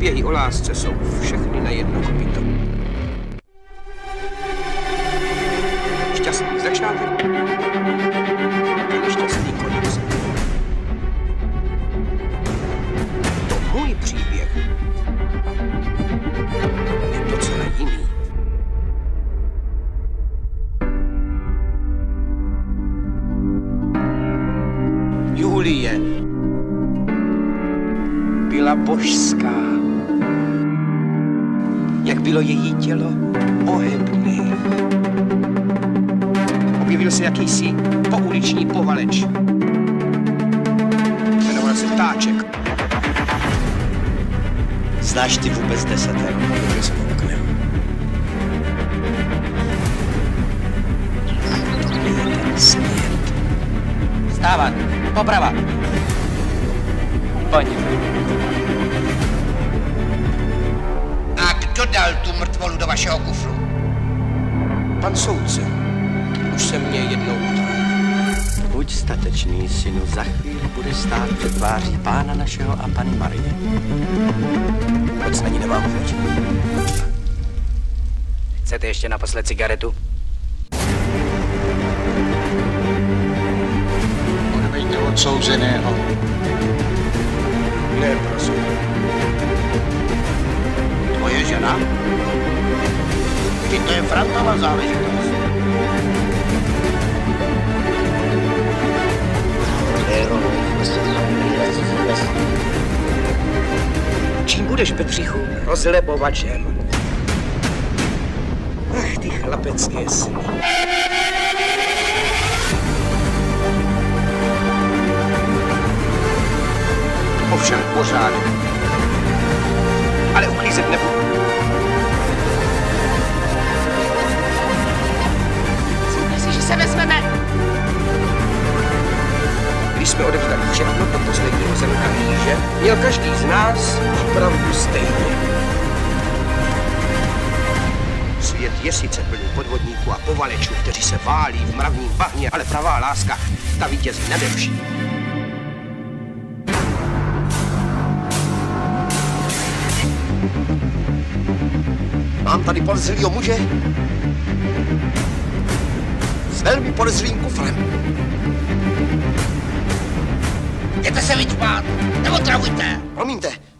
Příběhy o lásce jsou všechny na jedno kopyto. Šťastný začátek a nešťastný konec. To můj příběh je docela jiný. Julie byla božská, jak bylo její tělo ohebné. Objevil se jakýsi pouliční povaleč. Jmenoval se Ptáček. Znáš ty vůbec Desatero? Byl jsem oknem. To je ten svět. Vstávat! Poprava! Pojď. A kdo dal tu mrtvolu do vašeho kufru? Pan soudce, už se mě jednou ptal. Buď statečný, synu, za chvíli bude stát před tváří Pána našeho a Panny Marie. Vůbec na ní nemám chuť. Chcete ještě naposled cigaretu? Podejte odsouzeného. Ne, prosím. Tvoje žena? Vždyť to je Frantova záležitost. Čím budeš, Petříchu? Rozlebovačem. Ach, ty chlapecké sny. Ovšem pořádek. Ale uklízet nebudu. Myslíš, že se vezmeme? Když jsme odevzdali všechno do posledního zrnka rýže, měl každý z nás opravdu stejně. Svět je sice plný podvodníků a povalečů, kteří se válí v mravním bahně, ale pravá láska, ta vítězí nade vším. Mám tady podezřelýho muže s velmi podezřelým kufrem. Jděte se vyčpát, neotravujte. Promiňte,